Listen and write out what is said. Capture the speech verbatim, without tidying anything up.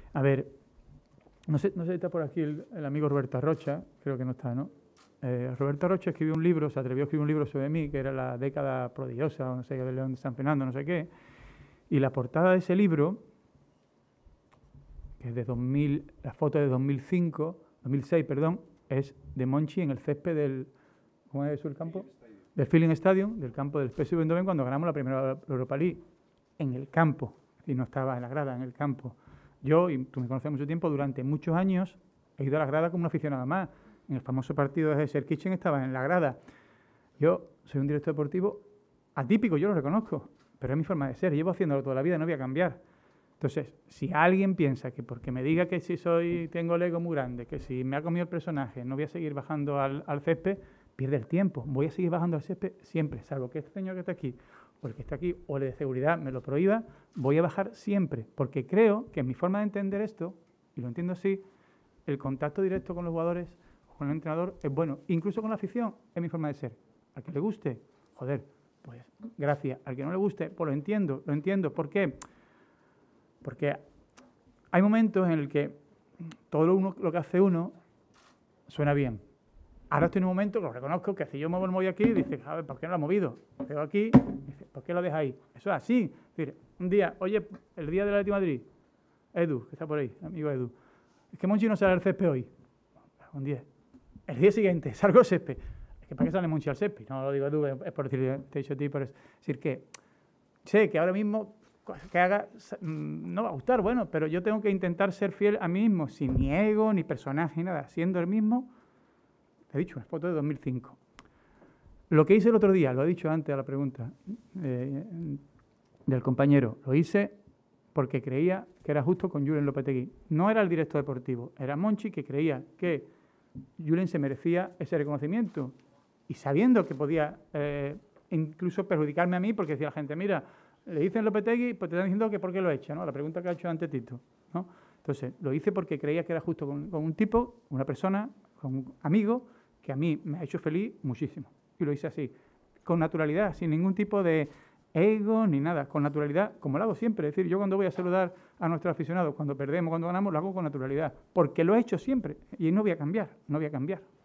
A ver, no sé, no sé si está por aquí el, el amigo Roberto Rocha, creo que no está, ¿no? Eh, Roberto Rocha escribió un libro, se atrevió a escribir un libro sobre mí, que era la década prodigiosa, o no sé, de León de San Fernando, no sé qué. Y la portada de ese libro, que es de dos mil, la foto de dos mil cinco, dos mil seis, perdón, es de Monchi en el césped del, ¿cómo es eso el campo? Del Feeling Stadium, del campo del P S V Eindhoven, cuando ganamos la primera Europa League, en el campo, y no estaba en la grada, en el campo. Yo, y tú me conoces mucho tiempo, durante muchos años he ido a la grada como un aficionado más. En el famoso partido de Ser Kitchen estaba en la grada. Yo soy un director deportivo atípico, yo lo reconozco, pero es mi forma de ser. Llevo haciéndolo toda la vida, no voy a cambiar. Entonces, si alguien piensa que porque me diga que si soy, tengo el ego muy grande, que si me ha comido el personaje, no voy a seguir bajando al, al césped, pierde el tiempo. Voy a seguir bajando al césped siempre, salvo que este señor que está aquí, o el que está aquí, o el de seguridad me lo prohíba, voy a bajar siempre, porque creo que en mi forma de entender esto, y lo entiendo así, el contacto directo con los jugadores, con el entrenador, es bueno. Incluso con la afición, es mi forma de ser. Al que le guste, joder, pues gracias. Al que no le guste, pues lo entiendo, lo entiendo. ¿Por qué? Porque hay momentos en el que todo lo, uno, lo que hace uno suena bien. Ahora estoy en un momento que lo reconozco, que si yo muevo el móvil aquí, dice, a ver, ¿por qué no lo ha movido? Lo veo aquí, dice, ¿por qué lo deja ahí? Eso es así. Es decir, un día, oye, el día del Atlético de Madrid, Edu, que está por ahí, amigo Edu, es que Monchi no sale al césped hoy. Un día. El día siguiente, salgo al césped. Es que ¿para qué sale Monchi al césped? No lo digo Edu, es por decir, te he dicho a ti, por decir que sé que ahora mismo que haga no va a gustar, bueno, pero yo tengo que intentar ser fiel a mí mismo, sin ni ego, ni personaje, ni nada, siendo el mismo. Te he dicho, una foto de dos mil cinco. Lo que hice el otro día, lo he dicho antes a la pregunta eh, del compañero, lo hice porque creía que era justo con Julen Lopetegui. No era el director deportivo, era Monchi que creía que Julen se merecía ese reconocimiento. Y sabiendo que podía eh, incluso perjudicarme a mí, porque decía la gente, mira, le dicen Lopetegui, pues te están diciendo que por qué lo he hecho, ¿no? La pregunta que ha hecho antes Tito, ¿no? Entonces, lo hice porque creía que era justo con, con un tipo, una persona, con un amigo, que a mí me ha hecho feliz muchísimo. Y lo hice así, con naturalidad, sin ningún tipo de ego ni nada, con naturalidad, como lo hago siempre. Es decir, yo cuando voy a saludar a nuestros aficionados, cuando perdemos, cuando ganamos, lo hago con naturalidad, porque lo he hecho siempre y no voy a cambiar, no voy a cambiar.